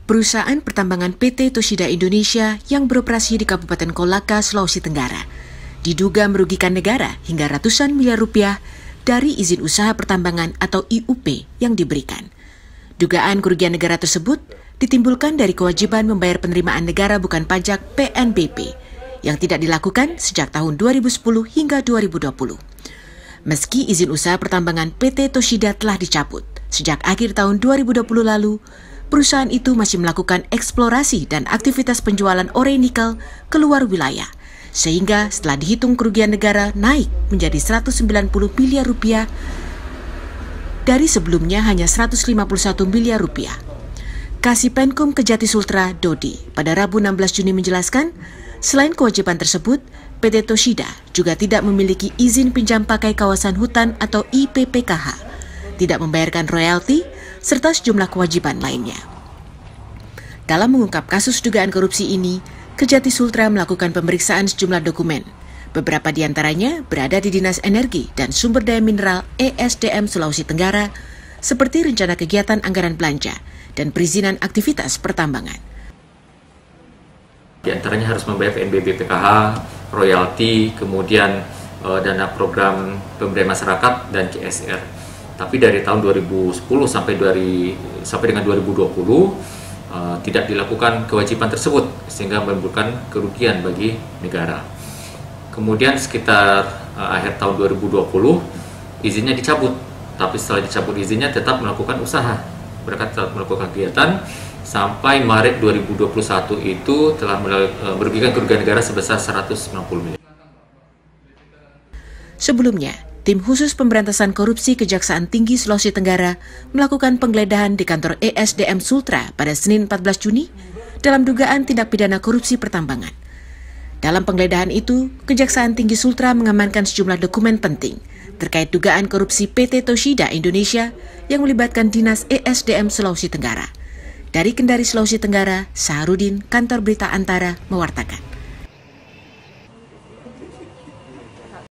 perusahaan pertambangan PT Toshida Indonesia yang beroperasi di Kabupaten Kolaka, Sulawesi Tenggara, diduga merugikan negara hingga ratusan miliar rupiah dari izin usaha pertambangan atau IUP yang diberikan. Dugaan kerugian negara tersebut ditimbulkan dari kewajiban membayar penerimaan negara bukan pajak PNBP yang tidak dilakukan sejak tahun 2010 hingga 2020. Meski izin usaha pertambangan PT Toshida telah dicabut sejak akhir tahun 2020 lalu, perusahaan itu masih melakukan eksplorasi dan aktivitas penjualan ore nikel keluar wilayah, sehingga setelah dihitung kerugian negara naik menjadi 190 miliar rupiah dari sebelumnya hanya 151 miliar rupiah. Kasipenkum Kejati Sultra Dodi pada Rabu 16 Juni menjelaskan, selain kewajiban tersebut, PT Toshida juga tidak memiliki izin pinjam pakai kawasan hutan atau IPPKH, tidak membayarkan royalti, serta sejumlah kewajiban lainnya. Dalam mengungkap kasus dugaan korupsi ini, Kejati Sultra melakukan pemeriksaan sejumlah dokumen. Beberapa di antaranya berada di Dinas Energi dan Sumber Daya Mineral ESDM Sulawesi Tenggara, seperti rencana kegiatan anggaran belanja dan perizinan aktivitas pertambangan. Di antaranya harus membayar PNBP PKH, royalti, kemudian dana program pemberdayaan masyarakat dan CSR. Tapi dari tahun 2010 sampai dengan 2020 tidak dilakukan kewajiban tersebut, sehingga menimbulkan kerugian bagi negara. Kemudian sekitar akhir tahun 2020 izinnya dicabut, tapi setelah dicabut izinnya tetap melakukan usaha, mereka tetap melakukan kegiatan sampai Maret 2021 itu telah merugikan kerugian negara sebesar 190 miliar. Sebelumnya, Tim Khusus Pemberantasan Korupsi Kejaksaan Tinggi Sulawesi Tenggara melakukan penggeledahan di kantor ESDM Sultra pada Senin 14 Juni dalam dugaan tindak pidana korupsi pertambangan. Dalam penggeledahan itu, Kejaksaan Tinggi Sultra mengamankan sejumlah dokumen penting terkait dugaan korupsi PT Toshida Indonesia yang melibatkan Dinas ESDM Sulawesi Tenggara. Dari Kendari, Sulawesi Tenggara, Saharudin, Kantor Berita Antara, mewartakan.